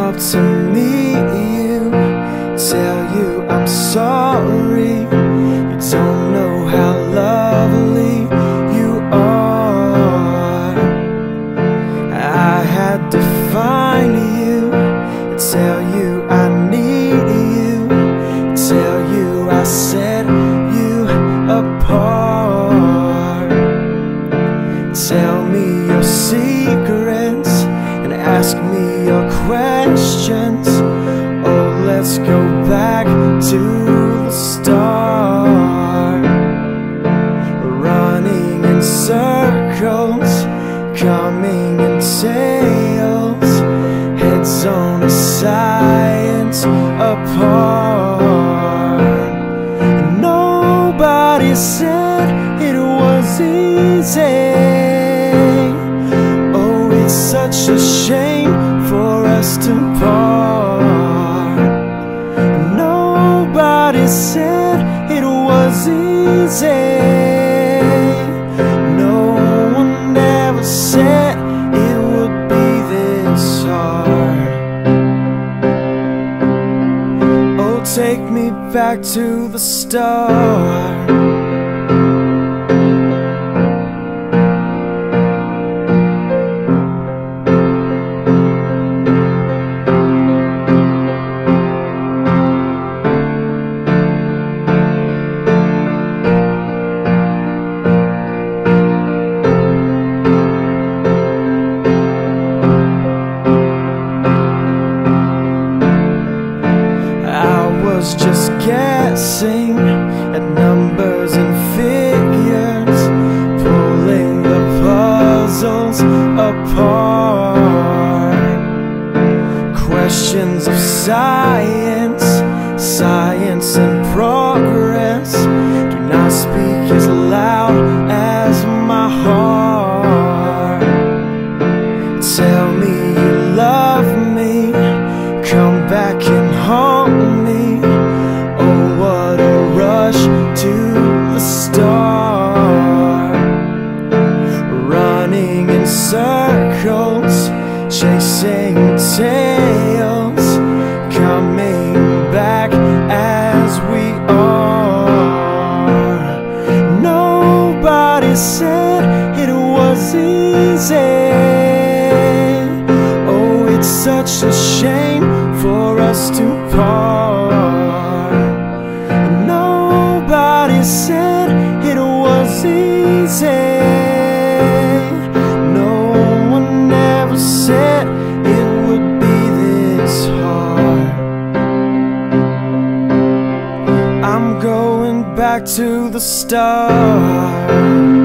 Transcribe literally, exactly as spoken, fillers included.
up to meet you, tell you I'm sorry. You don't know how lovely you are. I had to find you, tell you I need you, tell you I set you apart. Tell me your secrets and ask me your questions. Oh, let's go back to the start. Running in circles, coming in tails, heads on a science apart. And nobody said it was easy. Oh, it's such a shame for us to part. Nobody said it was easy. No one ever said it would be this hard. Oh, take me back to the start. Just guessing at numbers and figures, pulling the puzzles apart. Questions of science, science and progress do not speak as loud as my heart. Tell me you love me, come back and haunt me. To the start, running in circles, chasing tails, coming back as we are. Nobody said it was easy. Oh, it's such a shame for us to part. Nobody said it was easy. No one ever said it would be this hard. I'm going back to the start.